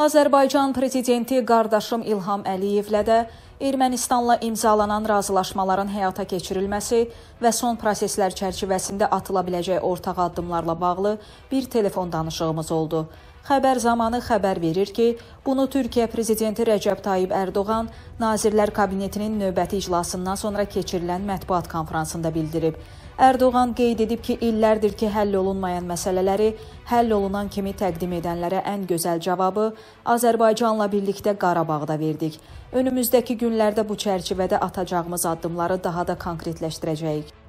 Azərbaycan prezidenti qardaşım İlham Əliyevlə də Ermənistanla imzalanan razılaşmaların həyata keçirilməsi və son proseslər çərçivəsində atıla biləcək ortaq addımlarla bağlı bir telefon danışığımız oldu. Xəbər zamanı xəbər verir ki, bunu Türkiyə prezidenti Rəcəb Tayyib Ərdoğan Nazirlər Kabinetinin növbəti iclasından sonra keçirilən mətbuat konfransında bildirib. Ərdoğan qeyd edib ki, illərdir ki, həll olunmayan məsələləri həll olunan kimi təqdim edənlərə ən gözəl cavabı Azərbaycanla birlikdə Qarabağda verdik. Önümüzdəki günlərdə bu çərçivədə atacağımız addımları daha da konkretləşdirəcəyik.